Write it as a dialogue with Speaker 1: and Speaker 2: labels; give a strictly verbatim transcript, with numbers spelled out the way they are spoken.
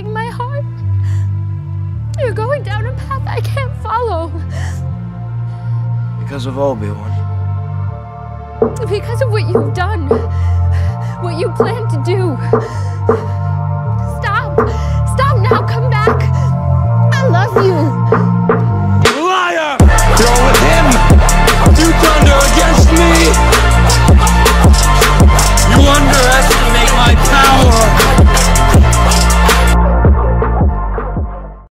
Speaker 1: breaking my heart. You're going down a path I can't follow.
Speaker 2: Because of Obi-Wan.
Speaker 1: Because of what you've done. What you plan to do. Stop. Stop now. Come back. I love you.